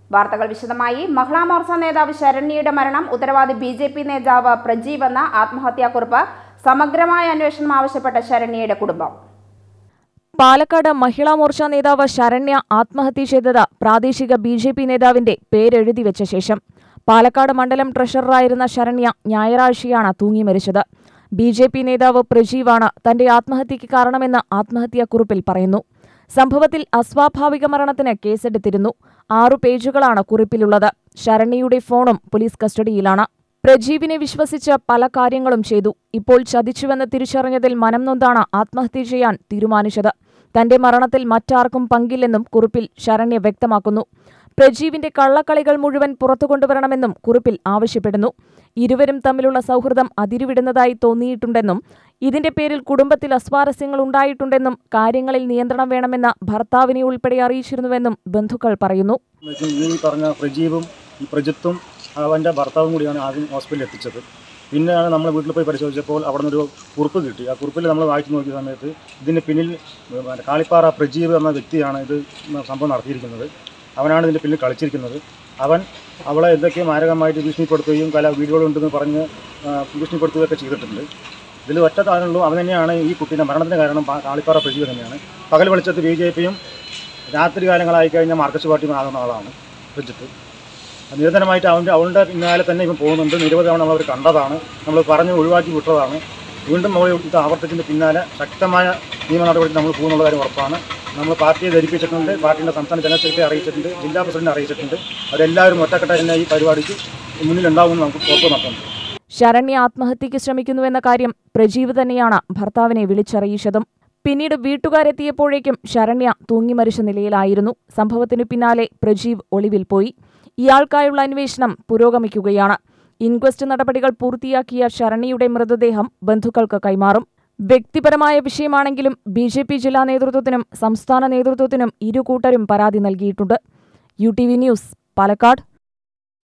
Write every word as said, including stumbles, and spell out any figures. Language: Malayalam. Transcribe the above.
വാർത്തകൾ വിശദമായി. മഹിളാ മോർച്ച നേതാവ് ശരണ്യയുടെ മരണം ഉത്തരവാദി ബി ജെ പി നേതാവ് പ്രജീവ് എന്ന ആത്മഹത്യാക്കുറിപ്പ് സമഗ്രമായ അന്വേഷണം ആവശ്യപ്പെട്ട ശരണ്യയുടെ കുടുംബം. പാലക്കാട് മഹിളാ മോർച്ച നേതാവ് ശരണ്യ ആത്മഹത്യ ചെയ്തത് പ്രാദേശിക ബി ജെ പി നേതാവിന്റെ പേരെഴുതി വെച്ച ശേഷം. പാലക്കാട് മണ്ഡലം ട്രഷററായിരുന്ന ശരണ്യ ഞായറാഴ്ചയാണ് തൂങ്ങി മരിച്ചത്. ബി ജെ പി നേതാവ് പ്രജീവാണ് തന്റെ ആത്മഹത്യയ്ക്ക് കാരണമെന്ന് ആത്മഹത്യാക്കുറിപ്പിൽ പറയുന്നു. സംഭവത്തിൽ അസ്വാഭാവിക മരണത്തിന് കേസെടുത്തിരുന്നു. ആറു പേജുകളാണ് കുറിപ്പിലുള്ളത്. ശരണ്യയുടെ ഫോണും പോലീസ് കസ്റ്റഡിയിലാണ്. പ്രജീവിനെ വിശ്വസിച്ച് പല കാര്യങ്ങളും ചെയ്തു. ഇപ്പോൾ ചതിച്ചുവെന്ന് തിരിച്ചറിഞ്ഞതിൽ മനം നൊന്താണ് ആത്മഹത്യ ചെയ്യാൻ തീരുമാനിച്ചത്. തന്റെ മരണത്തിൽ മറ്റാർക്കും പങ്കില്ലെന്നും കുറിപ്പിൽ ശരണ്യ വ്യക്തമാക്കുന്നു. പ്രജീവിന്റെ കള്ളക്കളികൾ മുഴുവൻ പുറത്തുകൊണ്ടുവരണമെന്നും കുറിപ്പിൽ ആവശ്യപ്പെടുന്നു. ഇരുവരും തമ്മിലുള്ള സൗഹൃദം അതിരുവിടുന്നതായി തോന്നിയിട്ടുണ്ടെന്നും ഇതിന്റെ പേരിൽ കുടുംബത്തിൽ അസ്വാരസ്യങ്ങൾ ഉണ്ടായിട്ടുണ്ടെന്നും കാര്യങ്ങളിൽ നിയന്ത്രണം വേണമെന്ന് ഭർത്താവിനെ ഉൾപ്പെടെ അറിയിച്ചിരുന്നുവെന്നും ബന്ധുക്കൾ പറയുന്നു. ഈ പറഞ്ഞ പ്രജീവും ഈ പ്രജിത്തും അവൻ്റെ ഭർത്താവും കൂടിയാണ് ആദ്യം ഹോസ്പിറ്റലിൽ എത്തിച്ചത്. പിന്നെയാണ് നമ്മൾ വീട്ടിൽ പോയി പരിശോധിച്ചപ്പോൾ അവിടെ നിന്നൊരു കുറിപ്പ് കിട്ടി. ആ കുറിപ്പിൽ നമ്മൾ വായിച്ചു നോക്കിയ സമയത്ത് ഇതിന് പിന്നിൽ കാളിപ്പാറ പ്രജീവ് എന്ന വ്യക്തിയാണ് ഇത് സംഭവം നടത്തിയിരിക്കുന്നത്. അവനാണ് ഇതിൻ്റെ പിന്നിൽ കളിച്ചിരിക്കുന്നത്. അവൻ അവളെ എന്തൊക്കെയോ മാരകമായിട്ട് ഭീഷണിപ്പെടുത്തുകയും കല വീഡിയോകളുണ്ടെന്ന് പറഞ്ഞ് ഭീഷണിപ്പെടുത്തുകയൊക്കെ ചെയ്തിട്ടുണ്ട്. ഇതിൽ ഒറ്റ കാരണമുള്ളൂ, അവൻ തന്നെയാണ് ഈ കുട്ടീൻ്റെ മരണത്തിന് കാരണം. കാളിപ്പാറ പ്രജീവ് തന്നെയാണ്. പകൽ വെളിച്ചത്ത് ബി ജെ പിയും രാത്രി കാലങ്ങളായി കഴിഞ്ഞാൽ മാർക്സിസ്റ്റ് പാർട്ടിയും ആകുന്ന ആളാണ് പ്രജിത്ത്. നിരന്തരമായിട്ട് അവൻ്റെ അവളുടെ പിന്നാലെ തന്നെ ഇപ്പം പോകുന്നുണ്ട്. നിരവധി തവണ നമ്മളവർ കണ്ടതാണ്. നമ്മൾ പറഞ്ഞ് ഒഴിവാക്കി വിട്ടതാണ്. വീണ്ടും നമ്മൾ ഇത് ആവർത്തിച്ചതിൻ്റെ പിന്നാലെ ശക്തമായ നിയമ നടപടി നമ്മൾ പോകുന്നുള്ള കാര്യം ഉറപ്പാണ്. നമ്മൾ പാർട്ടിയെ ധരിപ്പിച്ചിട്ടുണ്ട്. പാർട്ടിയുടെ സംസ്ഥാന ജനറൽ സെക്രട്ടറി അറിയിച്ചിട്ടുണ്ട്. ജില്ലാ പ്രസിഡന്റ് അറിയിച്ചിട്ടുണ്ട്. അവരെല്ലാവരും ഒറ്റക്കെട്ടായി തന്നെ ഈ പരിപാടിക്ക് മുന്നിലുണ്ടാവുമെന്ന് നമുക്ക് ഉറപ്പ് നൽകുന്നുണ്ട്. ശരണ്യ ആത്മഹത്യയ്ക്ക് ശ്രമിക്കുന്നുവെന്ന കാര്യം പ്രജീവ് തന്നെയാണ് ഭർത്താവിനെ വിളിച്ചറിയിച്ചതും. പിന്നീട് വീട്ടുകാരെത്തിയപ്പോഴേക്കും ശരണ്യ തൂങ്ങിമരിച്ച നിലയിലായിരുന്നു. സംഭവത്തിനു പിന്നാലെ പ്രജീവ് ഒളിവിൽ പോയി. ഇയാൾക്കായുള്ള അന്വേഷണം പുരോഗമിക്കുകയാണ്. ഇൻക്വസ്റ്റ് നടപടികൾ പൂർത്തിയാക്കിയ ശരണ്യയുടെ മൃതദേഹം ബന്ധുക്കൾക്ക് കൈമാറും. വ്യക്തിപരമായ വിഷയമാണെങ്കിലും ബി ജെ പി ജില്ലാ നേതൃത്വത്തിനും സംസ്ഥാന നേതൃത്വത്തിനും ഇരു കൂട്ടരും പരാതി നൽകിയിട്ടുണ്ട്. U T V news, Palakkad.